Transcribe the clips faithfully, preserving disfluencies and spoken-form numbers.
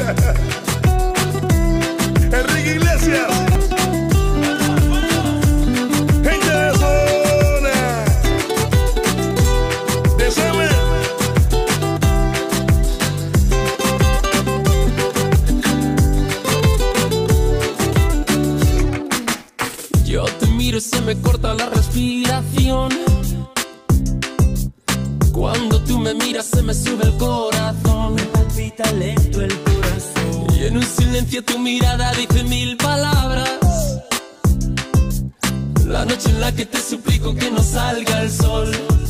Enrique Iglesias. Gente de zona. De Summer. Yo te miro y se me corta la respiración. Cuando tú me miras se me sube el corazón. Me palpita lento el corazón. Y en un silencio tu mirada dice mil palabras. La noche en la que te suplico que no salga el sol.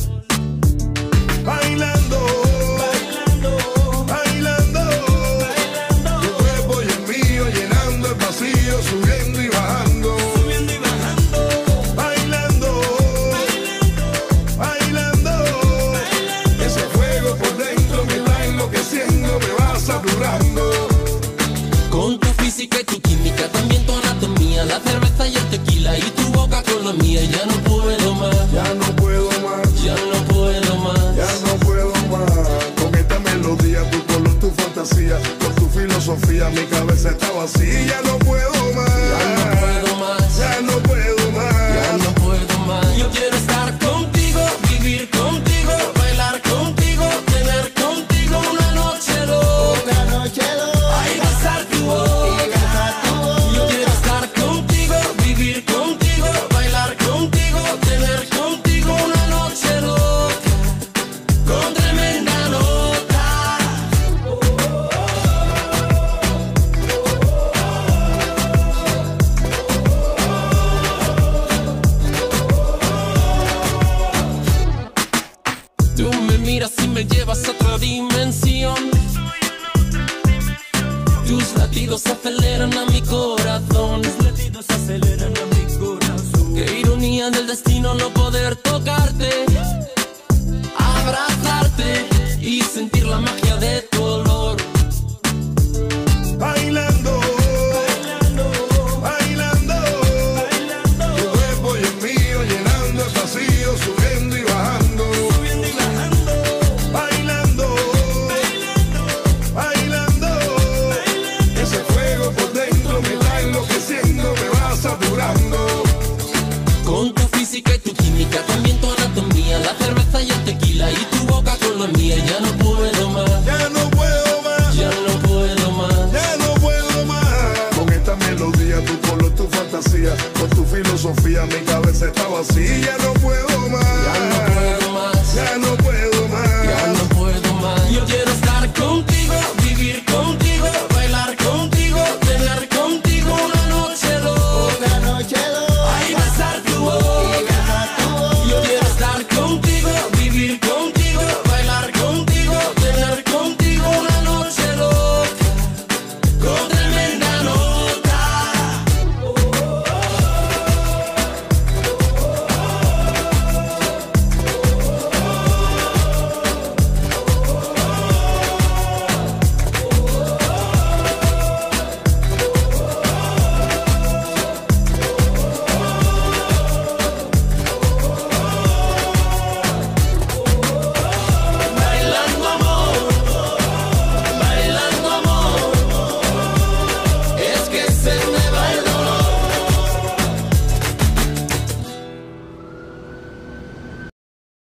Bailando, Bailando, bailando, bailando, tu cuerpo y el mío llenando el vacío, subiendo y bajando. subiendo y bajando, Bailando, bailando, bailando, bailando. ese fuego por dentro me está enloqueciendo, me va saturando. Con tu física y tu química, también tu anatomía, la cerveza y el tequila y tu boca con la mía. Ya no puedo más, Ya no puedo más, ya no puedo más. ya no puedo más. Con esta melodía, tu color, tu fantasía, con tu filosofía, mi cabeza está vacía. Ya no puedo más, Ya no puedo más, ya no puedo más. ya no puedo más. Yo quiero estar contigo, vivir contigo, bailar contigo, tener contigo una noche loca. Una noche loca, Ay, besar tu boca. besar tu boca. Yo quiero estar contigo, vivir contigo, bailar contigo, tener contigo una noche loca, con tremenda nota. Tú me miras y me llevas a otra dimensión. Tus latidos aceleran a mi corazón. Los latidos aceleran a mi corazón. Qué ironía del destino no poder tocarte, abrazarte y sentir la magia de